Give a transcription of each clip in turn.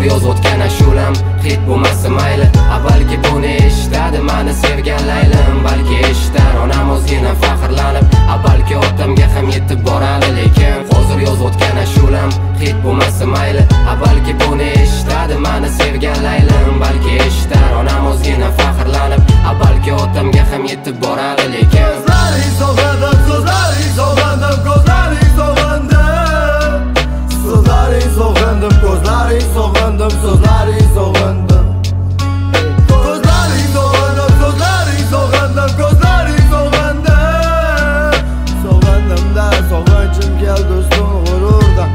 yoz o'tgan ashulam hit bo'lmasa mayli, balki buni eshitadi mani sevgan laylim. Balki eshitar onam o'zgina faxrlanib, balki otamga ham yetib boradi. Lekin hozir yoz o'tgan ashulam hit bo'lmasa mayli, balki buni eshitadi mani sevgan laylim. Balki eshitar onam o'zgina faxrlanib, balki otamga ham yetib boradi. Lekin So'zlaring sog'indim, so'zlaring sog'indim, ko'zlaring sog'indim. So'zlaring sog'indim, ko'zlaring sog'indim, so'zlaring sog'indim. Ko'zlaring sog'indim, so'zlaring sog'indim, ko'zlaring sog'indim. Sog'indim-da, sog'inchim kel do'stim g'ururda.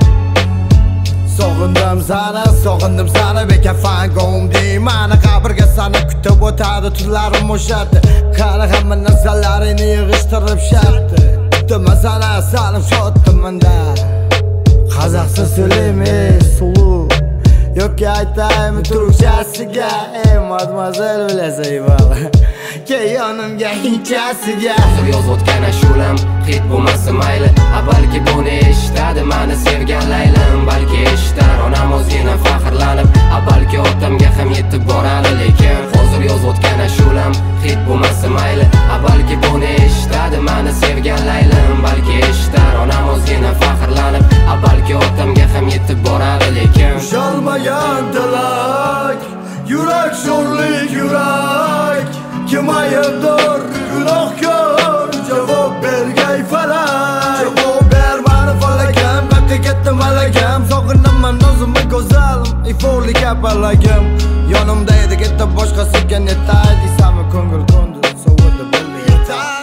Sog'indim sana bekafan deyman. Qabrga sani kutib o'tadi tunlarim o'shatdi. Qani hamma narsalaringni yig'ishtirib shartdi. Kutdim sana salim shotdimda. Qozaqcha so'laymiz suluv, yoki aytaymi turkchasiga. Ey mademoiselle Vilazayeva, kel yonimga hinchasiga. hozir yoz o'tgan ashulam hit bo'lmasa mayli, balki buni eshitadi mani sevgan laylim. Balki eshitar onam o'zgina faxrlanib, balki otamga ham yetib boradi. Lekin hozir yoz o'tgan ashulam hit bo'lmasa mayli, balki buni eshitadi mani sevgan laylim. Balki eshitar onam o'zgina faxrlanib, balki otamga ham yetib boradi. Lekin Ushalmagan tilak, yurak sho'rlik yurak. Kim aybdor, gunohkor, javob bergay falak. Javob ber mani falakam, haqiqatda malakam. Sog'inaman o'zimni go'zalim, iforli kapalagim. Yonimda edi ketdi boshqasiga netay deysami ko'ngil qo'ndi, sovurdi bo'ldi yetar.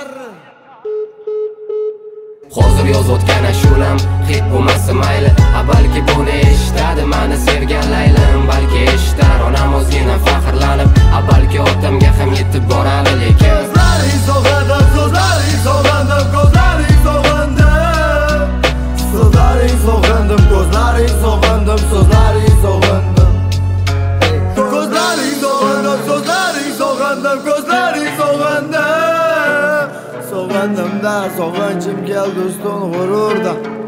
hozir yoz o'tgan ashulam hit bo'lmasa mayli, balki buni eshitadi mani sevgan laylim. Balki eshitar onam o'zgina faxrlanib, balki otamga ham yetib boradi. Lekin So'zlaring sog'indim, so'zlaring sog'indim, ko'zlaring sog'indim. So'zlaring sog'indim, ko'zlaring sog'indim, so'zlaring sog'indim. Ko'zlaring sog'indim, so'zlaring sog'indim, ko'zlaring sog'indim. Sog'indim-da, sog'inchim kel do'stim g'ururda.